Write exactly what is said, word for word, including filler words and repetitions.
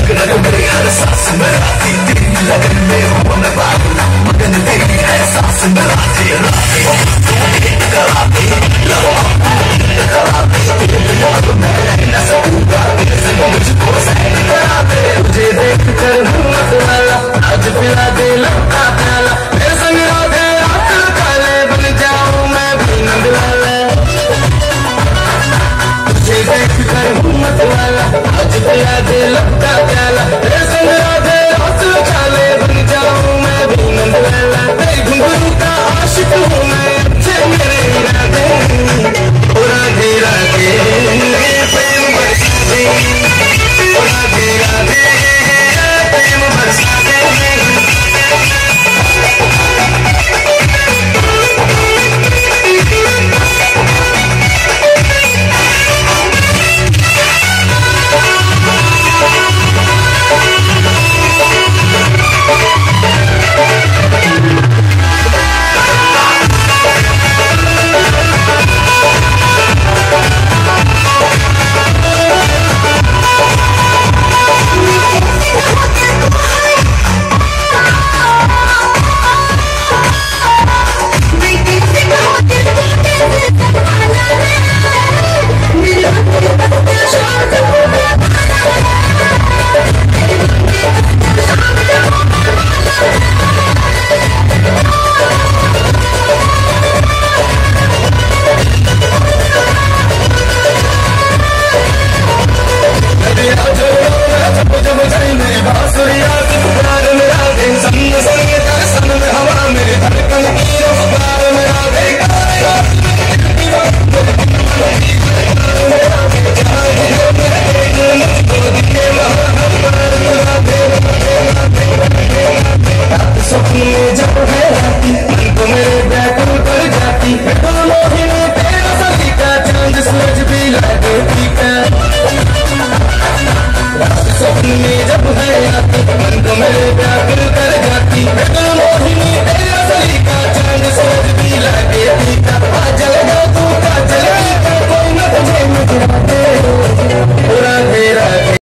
रग मेरी हर सांस में राधे, तेरी लगन में हूँ मैं पागल, मगन तेरी है सांस में राधे। राधे तू एक करा दे, लगा करा दे, तेरे बिना तो मैं रह न सकूंगा, तेरे संग मुझको सहन करा दे। तुझे देख कर हिम्मत वाला आज पिला दे लौटा प्याला, मेरे संग राधे रात काले बन जाऊं मैं भी नंद लाला। तुझे देख कर हिम्मत वाला आज पिला दे लौटा प्याला, मेरे संग राधे रात काले बन जाऊं मैं भी नंद लाला। तेरी घुंघरू का आशिक हूँ मैं, अच्छे मेरे राधे। ओ राधे राधे प्रेम बरसा दे, ओ राधे राधे प्रेम बरसा दे। संग संग संग हवा मेरे धड़कन की रफ्तार।